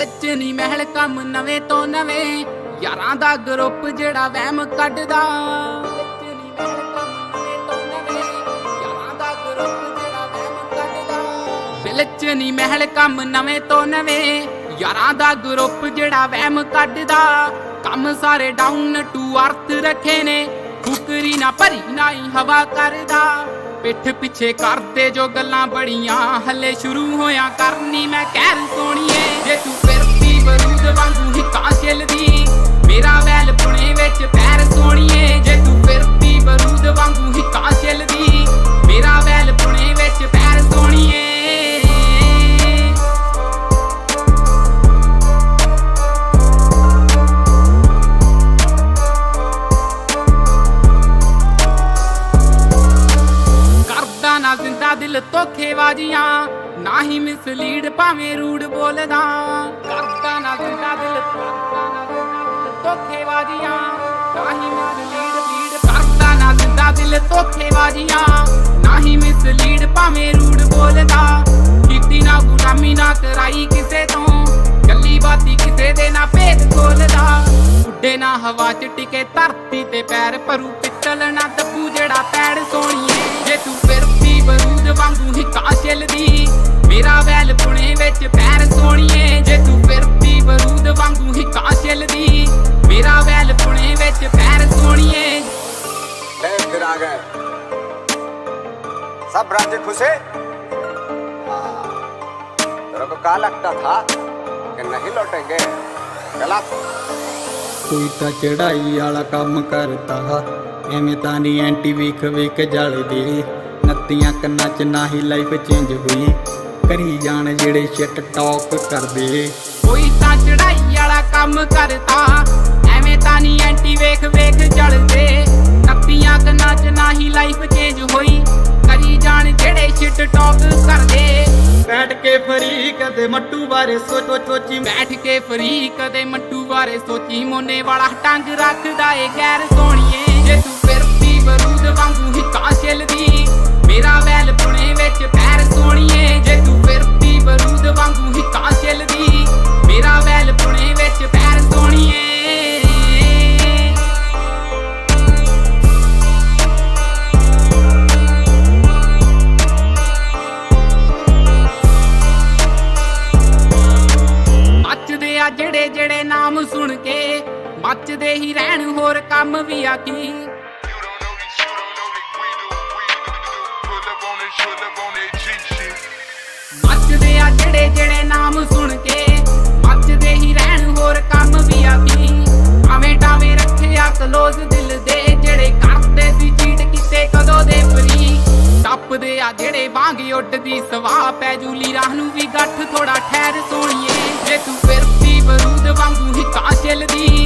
विच नी महल कम नवे तो नवे यारां दा ग्रुप जेड़ा वहम कढदा। विच नी महल कम नवे तो नवे यारां दा ग्रुप जेड़ा वहम कढदा। कम सारे डाउन टू अर्थ रखे ने फुकरी ना भरी ना ही हवा करदा। पिठ पिछे करते जो गल्लां बड़ियां हले शुरू होया करनी मैं कहर सोणीए। जे तू फिरती बरूद वांगू हिक्का छिलदी मेरा वैल पुणे विच पैर सोणीए। जे तू फिरती बरूद वांगू हिक्का छिलदी मेरा वैल पुणे विच पैर सोणीए। ना जिंदा दिल धोखेबाजियां ना ही मिसलीड भावें रूड बोलदा। करदा ना जिंदा दिल धोखेबाजियां ना ही मिसलीड करदा ना जिंदा दिल धोखेबाजियां ना ही मिसलीड भावें रूड बोलदा। कीती ना गुलामी ना कराई किसे तो गल्ली बाती किसे दे ना भेद खोलदा। उड्डे ना हवा च टिके धरती ते पैर भरू पित्तल ना दब्बू जेड़ा पैड़ सोणीए। जे तू फिरती बरूद वांगू हिक्का छिलदी मेरा वैल पुणे विच पैर सोणीए। जे तू फिरती बरूद वांगू हिक्का छिलदी मेरा वैल पुणे विच पैर सोणीए। फिर आ गए सब राजे खुशे। तेरे को क्या लगता था कि नहीं लौटेंगे? गलत। कोई तो चढ़ाई वाला काम करता एवें तां नी एंटी वेख वेख जलदी। नत्तियां कन्नां च ना ही लाइफ चेंज हुई करी जान जेड़े शिट टॉक करदे। कोई तां चढ़ाई वाला काम करता एवें तां नी एंटी वेख वेख जलदे। नत्तियां कन्नां च ना ही लाइफ चेंज हुई करी जान जेड़े शिट टॉक करदे। बैठ के फरी कदे मट्टू बारे सोची बैठ के फरी कदे मट्टू बारे सोची। मोने वाला टंग रखदा ए गैर सोणीए। जे तू फिरती बरूद वांगू हिक्का छिलदी मेरा वैल पुणे विच पैर सोणीए। जे तू फिरती बरूद वांगू हिक्का छिलदी मेरा वैल पुणे विच पैर सोणीए। जेड़े जेड़े नाम सुन के मचदे ही रहन होर कम भी आखी। मचदे आ जेड़े जेड़े नाम सुन के मचदे ही रहन होर कम भी आखी। आवें टावें रखे आ क्लोज दिल दे जेड़े करदे सी चीट किते कदों दे फ्री। टपदे आ जेड़े वांगी उड्डदी सवाह पै जूली राह नूं भी गठ थोड़ा ठहर सोणीए। जे तू फिरती बरूद वांगू हिक्का छिलदी